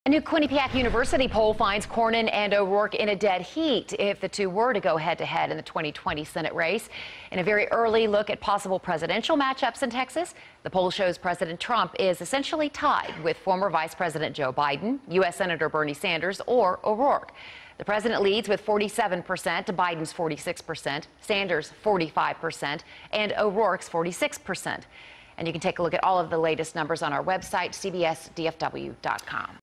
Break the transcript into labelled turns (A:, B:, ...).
A: A new Quinnipiac University poll finds Cornyn and O'Rourke in a dead heat if the two were to go head-to-head in the 2020 Senate race. In a very early look at possible presidential matchups in Texas, the poll shows President Trump is essentially tied with former Vice President Joe Biden, U.S. Senator Bernie Sanders, or O'Rourke. The president leads with 47%, Biden's 46%, Sanders 45%, and O'Rourke's 46%. And you can take a look at all of the latest numbers on our website, cbsdfw.com.